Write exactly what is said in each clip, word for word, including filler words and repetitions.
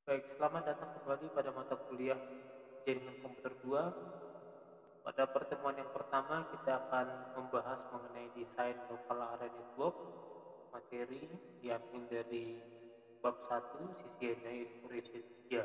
Baik, selamat datang kembali pada mata kuliah Jaringan Komputer dua. Pada pertemuan yang pertama, kita akan membahas mengenai desain local area network. Materi diambil dari bab satu, C C N A Exploration tiga.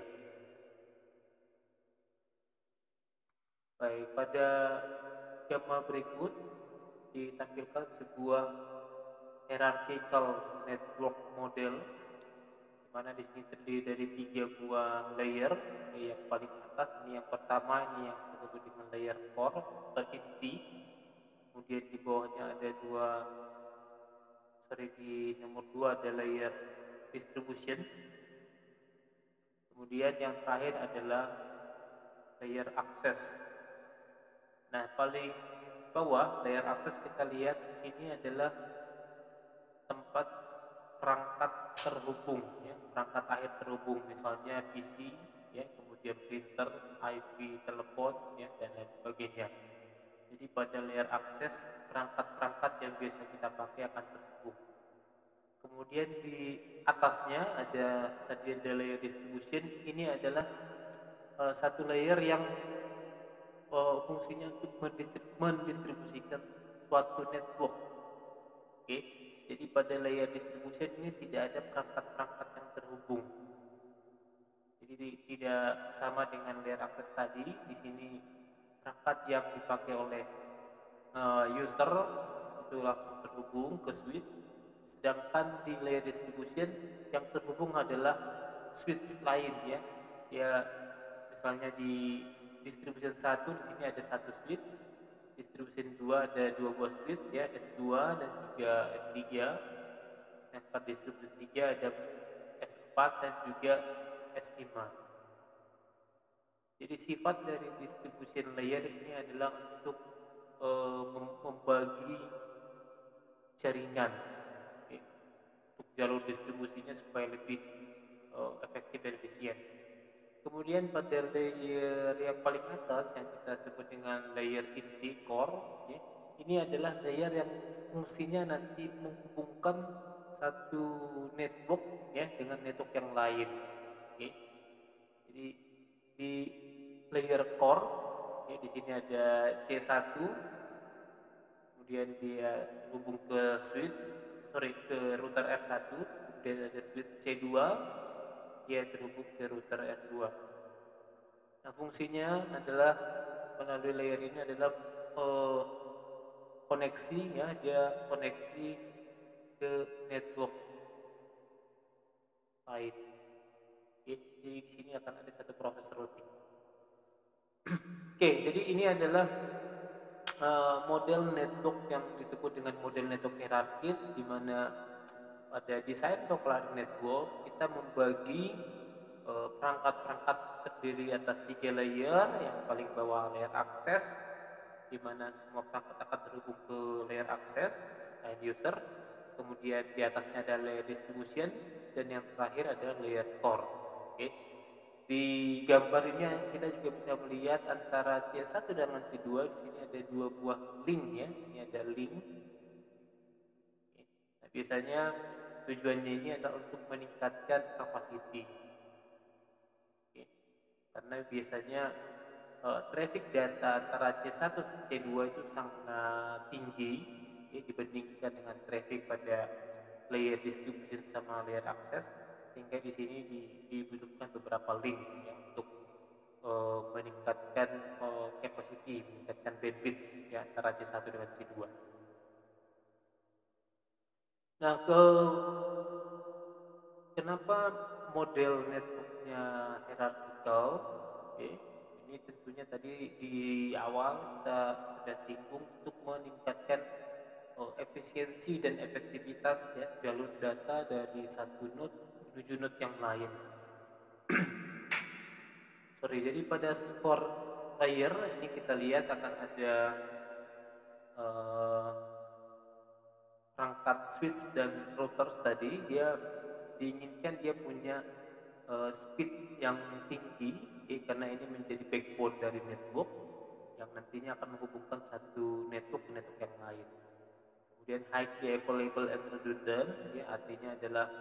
Baik, pada gambar berikut ditampilkan sebuah hierarchical network model, di mana di sini terdiri dari tiga buah layer. Yang paling atas ini yang pertama, ini yang disebut dengan layer core atau inti. Kemudian di bawahnya ada dua, sorry di nomor dua ada layer distribution. Kemudian yang terakhir adalah layer access. Nah, paling bawah layer access kita lihat di sini adalah tempat perangkat terhubung, ya, perangkat akhir terhubung, misalnya P C, ya, kemudian printer, I P, telepon, ya, dan lain sebagainya. Jadi pada layer akses, perangkat-perangkat yang biasa kita pakai akan terhubung. Kemudian di atasnya ada tadi ada layer distribution. Ini adalah uh, satu layer yang uh, fungsinya untuk mendistribusikan suatu network. Oke, jadi pada layer distribution ini tidak ada perangkat-perangkat yang terhubung. Jadi tidak sama dengan layer akses tadi. Di sini perangkat yang dipakai oleh uh, user itu langsung terhubung ke switch, sedangkan di layer distribution yang terhubung adalah switch lain, ya. Ya, misalnya di distribution satu di sini ada satu switch, distribution dua ada dua buah switch, ya, S dua dan juga S tiga, sedangkan distribution tiga ada S empat dan juga S lima. Jadi sifat dari distribution layer ini adalah untuk uh, membagi jaringan, okay, untuk jalur distribusinya supaya lebih uh, efektif dan efisien. Kemudian pada layer yang paling atas yang kita sebut dengan layer inti core, okay, ini adalah layer yang fungsinya nanti menghubungkan satu network, ya, dengan network yang lain. Okay. Jadi di layer core, okay, di sini ada C satu, kemudian dia terhubung ke switch, sorry ke router R satu, kemudian ada switch C dua, dia terhubung ke router R dua. Nah, fungsinya adalah melalui layer ini adalah uh, koneksi, ya, dia koneksi ke network lain. Jadi di sini akan ada satu proses routing. Oke, jadi ini adalah uh, model network yang disebut dengan model network hierarkis, di mana pada desain local area network kita membagi uh, perangkat-perangkat terdiri atas tiga layer. Yang paling bawah layer akses, di mana semua perangkat akan terhubung ke layer akses end user. Kemudian di atasnya ada layer distribution dan yang terakhir adalah layer core. Oke. Di gambar ini kita juga bisa melihat antara C satu dengan C dua, di sini ada dua buah link, ya. Ini ada link. Oke. Nah, biasanya tujuannya ini adalah untuk meningkatkan capacity. Oke. Karena biasanya uh, traffic data antara C satu dan C dua itu sangat tinggi, ya, dibandingkan dengan traffic pada layer distribution sama layer access, sehingga di sini dibutuhkan beberapa link, ya, untuk uh, meningkatkan uh, capacity, meningkatkan bandwidth, ya, antara C satu dengan C dua. Nah, ke kenapa model networknya hierarchical? Oke, ini tentunya tadi di awal kita sudah singgung untuk meningkatkan oh, efisiensi dan efektivitas, ya, jalur data dari satu node menuju node yang lain. Sorry, jadi pada core layer ini kita lihat akan ada uh, perangkat switch dan routers tadi. Dia diinginkan dia punya uh, speed yang tinggi, ya, karena ini menjadi backbone dari network yang nantinya akan menghubungkan satu network ke network yang lain. Kemudian highly available and redundant, ya, artinya adalah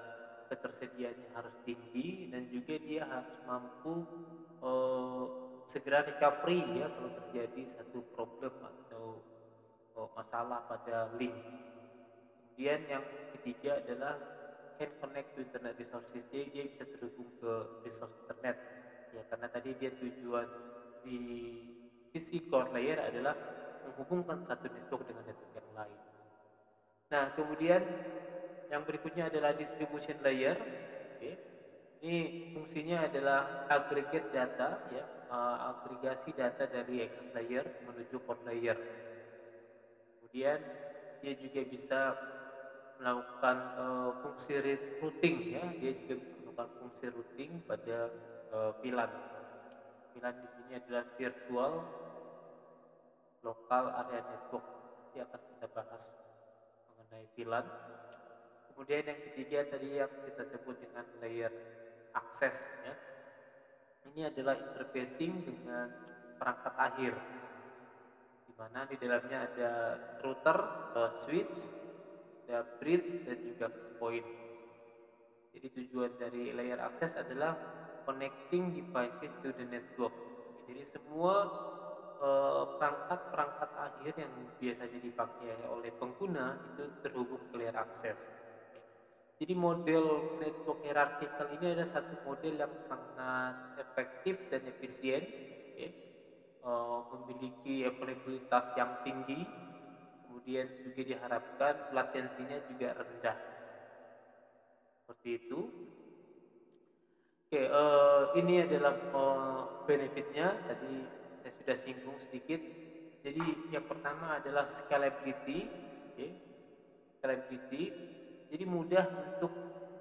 ketersediaannya harus tinggi, dan juga dia harus mampu uh, segera recovery ya kalau terjadi satu problem atau uh, masalah pada link. Kemudian yang ketiga adalah can connect to internet resources. Dia, dia bisa terhubung ke resource internet ya, karena tadi dia tujuan di sisi core layer adalah menghubungkan satu network dengan network yang lain. Nah, kemudian yang berikutnya adalah distribution layer. Oke. Ini fungsinya adalah aggregate data ya, uh, agregasi data dari access layer menuju core layer. Kemudian dia juga bisa melakukan uh, fungsi routing ya, dia juga bisa melakukan fungsi routing pada uh, V LAN. V LAN di sini adalah virtual local area network. Nanti akan kita bahas mengenai V LAN. Kemudian yang ketiga tadi yang kita sebut dengan layer akses ya. Ini adalah interfacing dengan perangkat akhir, di mana di dalamnya ada router, uh, switch, ada bridge, dan juga point. Jadi tujuan dari layer access adalah connecting devices to the network. Jadi semua perangkat-perangkat uh, akhir yang biasanya dipakai oleh pengguna itu terhubung ke layer access. Jadi model network hierarchical ini adalah satu model yang sangat efektif dan efisien, okay. uh, memiliki availabilitas yang tinggi, kemudian juga diharapkan latensinya juga rendah. Seperti itu. Oke, uh, ini adalah uh, benefitnya. Tadi saya sudah singgung sedikit. Jadi yang pertama adalah scalability, okay. Scalability. Jadi mudah untuk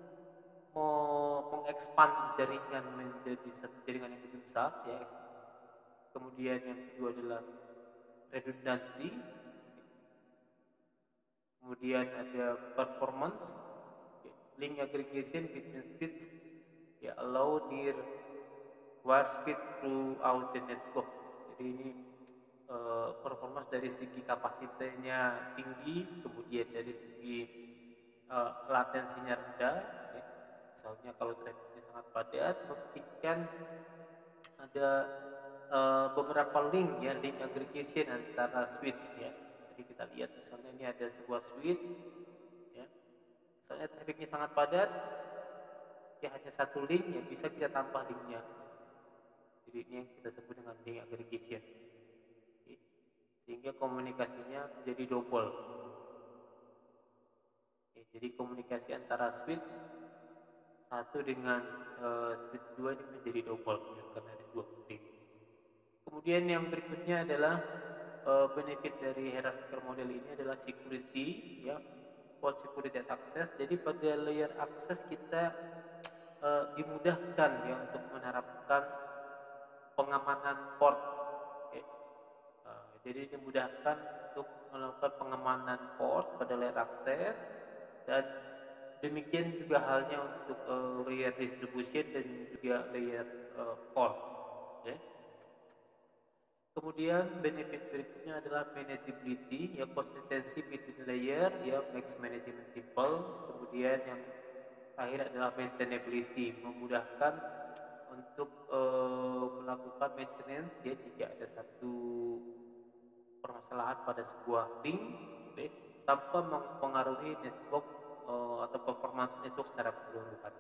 mengekspand jaringan menjadi satu jaringan yang lebih besar ya. Kemudian yang kedua adalah redundancy. Kemudian ada performance, link aggregation between speeds ya, allow near wire speed throughout the network. Jadi ini uh, performance dari segi kapasitasnya tinggi, kemudian dari segi uh, latensinya rendah. Misalnya kalau trafficnya sangat padat, memungkinkan ada uh, beberapa link ya, link aggregation antara switch ya. Jadi kita lihat misalnya ini ada sebuah switch ya. Misalnya trafficnya sangat padat, ya hanya satu link ya, bisa kita tambah linknya. Jadi ini yang kita sebut dengan link aggregation. Oke. Sehingga komunikasinya menjadi double. Oke, jadi komunikasi antara switch satu dengan uh, switch dua ini menjadi double ya, karena ada dua link. Kemudian yang berikutnya adalah uh, benefit dari hierarchical model ini adalah security ya, port security access. Jadi pada layer access kita uh, dimudahkan ya untuk menerapkan pengamanan port. Okay. Uh, jadi dimudahkan untuk melakukan pengamanan port pada layer access, dan demikian juga halnya untuk uh, layer distribution dan juga layer uh, port. Okay. Kemudian benefit berikutnya adalah manageability ya, consistency between layer ya, makes management simple. Kemudian yang terakhir adalah maintainability, memudahkan untuk uh, melakukan maintenance ya jika ada satu permasalahan pada sebuah link, okay, tanpa mempengaruhi network uh, atau performance network secara keseluruhan.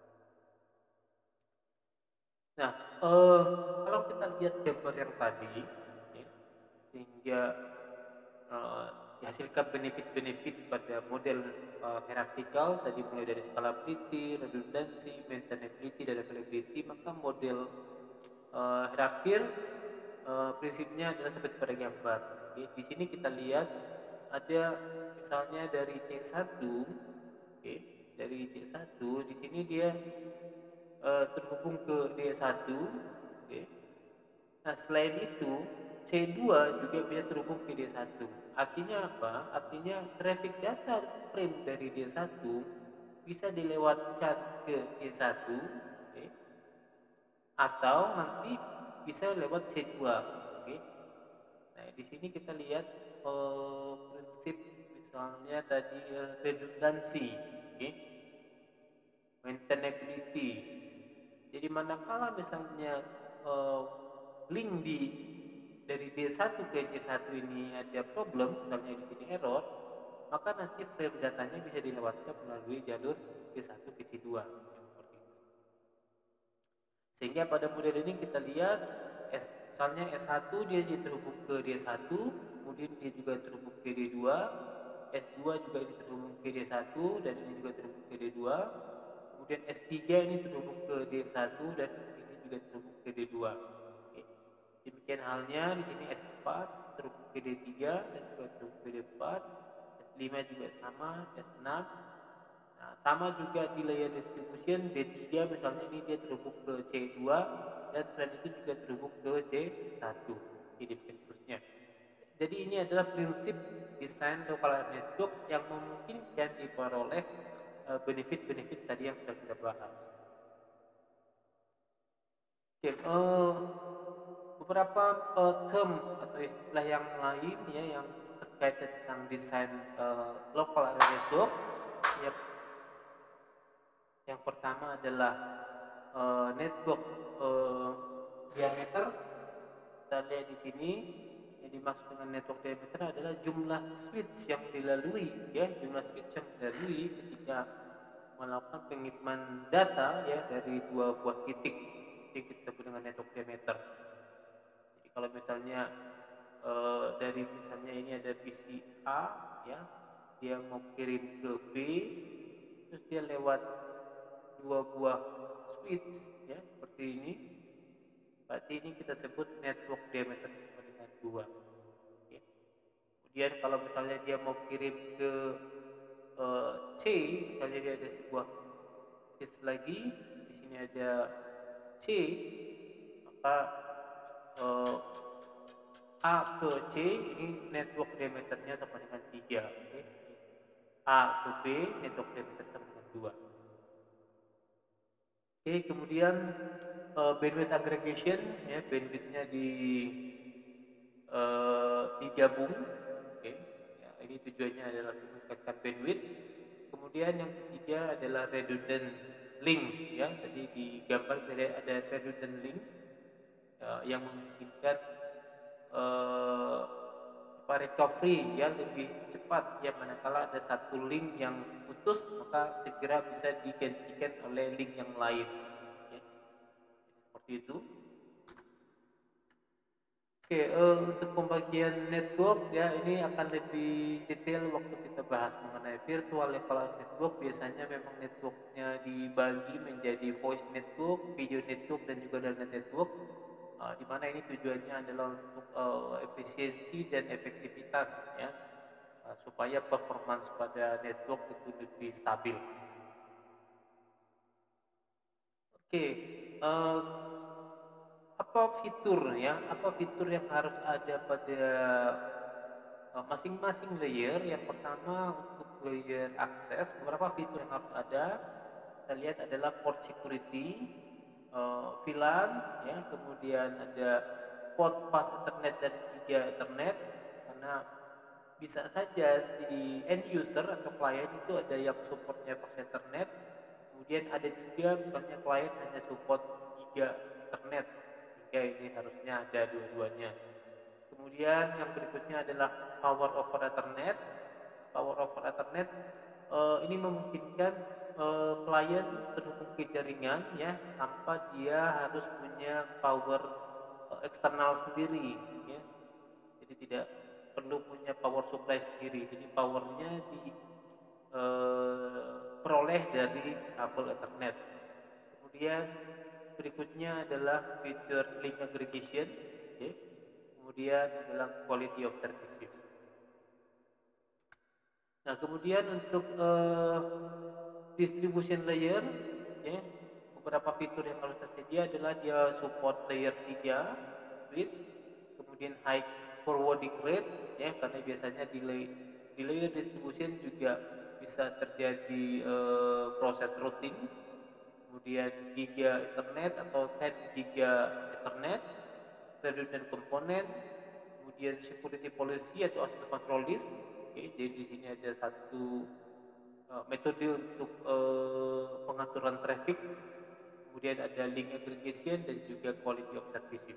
Nah, uh, kalau kita lihat gambar yang tadi, ya, sehingga uh, dihasilkan benefit-benefit pada model uh, hierarchical, tadi mulai dari scalability, redundancy, maintainability, dan availability, maka model uh, hierarchical uh, prinsipnya adalah seperti pada gambar. Oke, di sini kita lihat ada misalnya dari C satu, oke, dari C satu di sini dia uh, terhubung ke D satu, oke. Nah, selain itu C dua juga bisa terhubung ke D satu. Artinya apa? Artinya traffic data frame dari D satu bisa dilewatkan ke C satu, oke, atau nanti bisa lewat C dua, oke. Nah, di sini kita lihat uh, prinsip misalnya tadi uh, redundancy, oke. maintainability. Jadi manakala misalnya uh, link di dari D satu ke C satu ini ada problem, misalnya di sini error, maka nanti frame datanya bisa dilewatkan melalui jalur D satu ke C dua, seperti itu. Sehingga pada model ini kita lihat S, misalnya S satu dia terhubung ke D satu, kemudian dia juga terhubung ke D dua, S dua juga ini terhubung ke D satu dan ini juga terhubung ke D dua. Kemudian S tiga ini terhubung ke D satu dan ini juga terhubung ke D dua. Oke. Demikian halnya di sini S empat terhubung ke D tiga dan juga terhubung ke D empat. S lima juga sama, S enam. Nah, sama juga di layer distribution D tiga misalnya ini dia terhubung ke C dua dan selain itu juga terhubung ke C satu. Ini seterusnya. Jadi ini adalah prinsip desain local area network yang memungkinkan diperoleh benefit-benefit tadi yang sudah kita bahas. Oke, uh, beberapa uh, term atau istilah yang lain ya yang terkait tentang desain uh, local area network. Ya, yang pertama adalah uh, network uh, diameter. Kita lihat di sini yang dimaksud dengan network diameter adalah jumlah switch yang dilalui ya, jumlah switch yang dilalui ketika melakukan pengiriman data ya dari dua buah titik yang kita sebut dengan network diameter. Jadi kalau misalnya e, dari misalnya ini ada P C A ya, dia mau kirim ke B, terus dia lewat dua buah switch ya seperti ini. Berarti ini kita sebut network diameter sama dengan dua. Ya. Kemudian kalau misalnya dia mau kirim ke e, C, misalnya dia ada sebuah switch lagi, di sini ada C, maka uh, A ke C ini network diameternya sama dengan tiga. Okay. A ke B network diameter sama dengan dua. Oke, okay, kemudian uh, bandwidth aggregation ya, bandwidthnya di uh, digabung. Oke. Okay. Ya, ini tujuannya adalah meningkatkan bandwidth. Kemudian yang ketiga adalah redundant links ya. Tadi di gambar ada redundant links uh, yang memungkinkan uh, recovery ya lebih cepat ya, manakala ada satu link yang putus maka segera bisa digantikan oleh link yang lain ya. Seperti itu. Oke, uh, untuk pembagian network ya ini akan lebih detail waktu kita bahas mengenai virtual local network. Biasanya memang networknya dibagi menjadi voice network, video network dan juga data network. Uh, di mana ini tujuannya adalah untuk uh, efisiensi dan efektivitas ya, uh, supaya performance pada network itu lebih stabil. Oke, okay, uh, apa fitur ya? Apa fitur yang harus ada pada uh, masing-masing layer? Yang pertama untuk layer akses, beberapa fitur yang harus ada. Kita lihat adalah port security, uh, V LAN, ya, kemudian ada port fast Ethernet dan Giga Ethernet, karena bisa saja si end user atau klien itu ada yang supportnya fast Ethernet, kemudian ada juga misalnya klien hanya support Giga Ethernet, sehingga ini harusnya ada dua-duanya. Kemudian yang berikutnya adalah power over Ethernet. Power over Ethernet uh, ini memungkinkan uh, klien terhubung ke jaringan ya tanpa dia harus punya power uh, eksternal sendiri ya. Jadi tidak perlu punya power supply sendiri. Jadi powernya diperoleh uh, dari kabel Ethernet. Kemudian berikutnya adalah feature link aggregation, okay. Kemudian adalah quality of services. Nah, kemudian untuk uh, distribution layer, ya, beberapa fitur yang harus tersedia adalah dia support layer tiga switch, kemudian high forwarding rate, ya, karena biasanya di, lay, di layer distribution juga bisa terjadi uh, proses routing, kemudian giga Ethernet atau sepuluh giga Ethernet, redundant component, kemudian security policy atau access control list. Oke, jadi di sini ada satu uh, metode untuk uh, pengaturan traffic, kemudian ada link aggregation dan juga quality of services.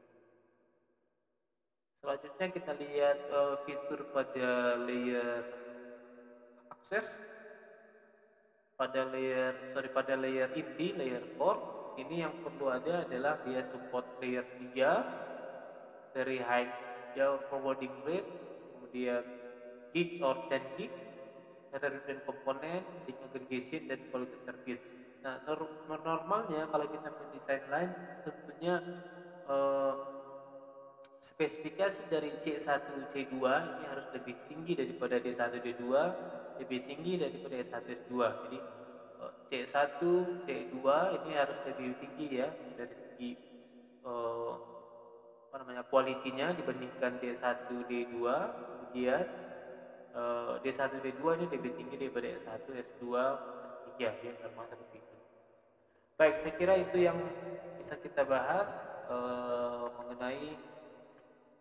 Selanjutnya kita lihat uh, fitur pada layer akses, pada layer sorry pada layer inti, layer core. Sini yang perlu ada adalah dia support layer tiga, very high jauh forwarding rate, kemudian gig or ten gig, redundant komponen, link aggregation, dan quality service. Nah, normalnya kalau kita mendesain line, tentunya eh, spesifikasi dari C satu, C dua ini harus lebih tinggi daripada D satu, D dua, lebih tinggi daripada S satu, S dua. Jadi eh, C satu, C dua ini harus lebih tinggi ya dari segi eh, apa namanya kualitinya dibandingkan D satu, D dua. Kemudian eh, D satu, D dua ini lebih tinggi daripada S satu, S dua, S tiga ya, normal seperti itu. Baik, saya kira itu yang bisa kita bahas eh, mengenai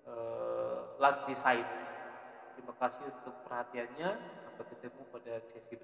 eh, LAN design. Terima kasih untuk perhatiannya. Sampai ketemu pada sesi